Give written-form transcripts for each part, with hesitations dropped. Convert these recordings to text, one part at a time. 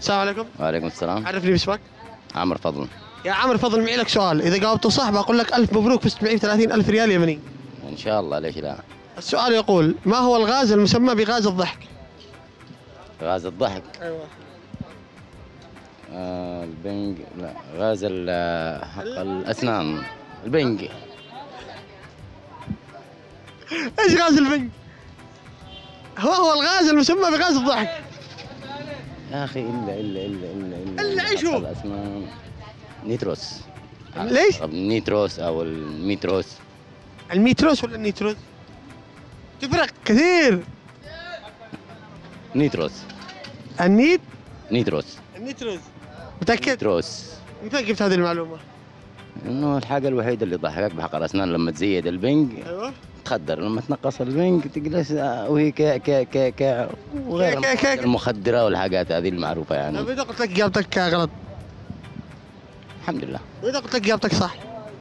السلام عليكم. وعليكم السلام. عرفني باسمك. عمرو فضل. يا عمرو فضل، معي لك سؤال، إذا جاوبته صح بقول لك ألف مبروك، فزت معي ب 30,000 ريال يمني. ان شاء الله، ليش لا. السؤال يقول: ما هو الغاز المسمى بغاز الضحك؟ غاز الضحك. ايوه. البنج، لا، غاز حق الاسنان. البنج. ايش غاز البنج؟ هو الغاز المسمى بغاز الضحك. يا اخي الا إلا إيش هو؟ حق الاسنان. نيتروس. ليش؟ النيتروس او الميتروس. الميتروس ولا النيتروز؟ تفرق كثير. نيتروس. النيت نيتروس. النيتروز. متأكد؟ نيتروس. متى جبت هذه المعلومة؟ انه الحاجه الوحيده اللي تضحكك بحق الاسنان لما تزيد البنج ايوه. تخدر، لما تنقص البنج تجلس وهي كا وغير المخدره والحاجات هذه المعروفه يعني. طيب إذا قلت لك إجابتك غلط؟ الحمد لله. وإذا قلت لك إجابتك صح؟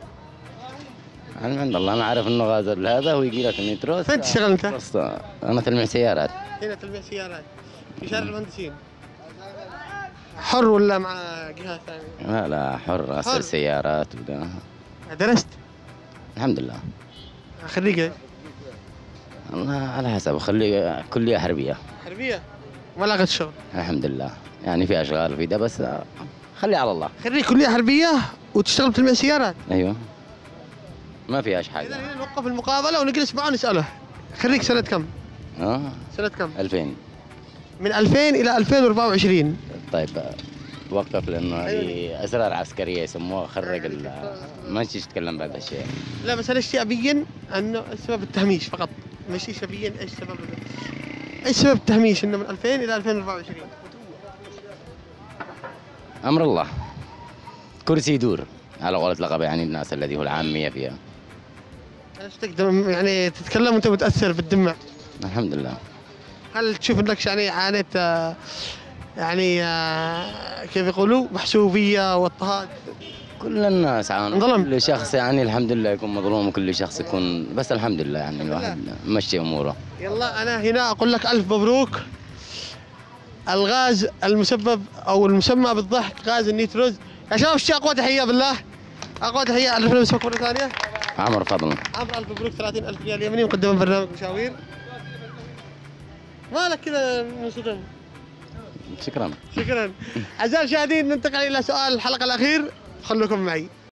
من عند الله، انا عارف انه غاز هذا ويجي لك النيتروس. فين تشتغل أنت؟ بس انا تلميع سيارات. هنا تلميع سيارات في شارع المهندسين. حر ولا مع جهة ثانية؟ لا حر، اسال سيارات وده. درست؟ الحمد لله. خريج ايش؟ والله على حسب، خلي كلية حربية. حربية؟ ما لقيت شغل؟ الحمد لله، يعني في اشغال في ده، بس خلي على الله. خريج كلية حربية وتشتغل بتلميع سيارات؟ ايوه، ما فيهاش إذا حاجة. هنا نوقف المقابلة ونجلس معاه نسأله. خريج سنة كم؟ سنة كم؟ 2000. من 2000 إلى 2024. طيب وقف، لانه هذه اسرار عسكريه يسموها، خرج ما تجيش تتكلم بهذا الشيء. لا بس انا اشتي ابين انه السبب التهميش فقط، مش ابين ايش سبب ايش سبب التهميش، انه من 2000 الى 2024. امر الله، كرسي يدور على قولة لقب، يعني الناس الذي هو العاميه فيها. ايش تقدر يعني تتكلم وانت متاثر بالدمع؟ الحمد لله. هل تشوف انك يعني عانيت يعني كيف يقولوا محسوبيه واضطهاد؟ كل الناس عانوا، انظلم. كل شخص يعني الحمد لله يكون مظلوم، وكل شخص يكون، بس الحمد لله يعني الواحد مشي اموره. يلا انا هنا اقول لك الف مبروك. الغاز المسبب او المسمى بالضحك غاز النيتروز. يا شباب اشتي اقوى تحيه بالله، اقوى تحيه. عرفنا اسمك مره ثانيه؟ عمرو فضل. عمرو، الف مبروك 30,000 ريال يمني مقدما برنامج مشاوير. مالك كذا منصدم؟ شكرا. شكرا. اعزائي المشاهدين، ننتقل الى سؤال الحلقه الاخير، خلوكم معي.